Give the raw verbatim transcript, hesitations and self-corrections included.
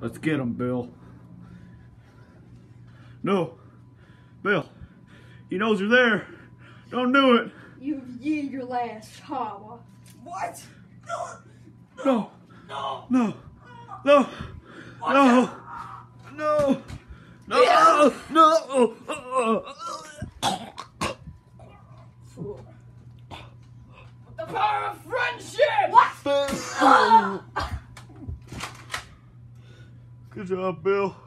Let's get him, Bill. No, Bill. He knows you're there. Don't do it. You've used your last power. What? No. No. No. No. No. No. No. No. No. The power of friendship. What? Good job, Bill.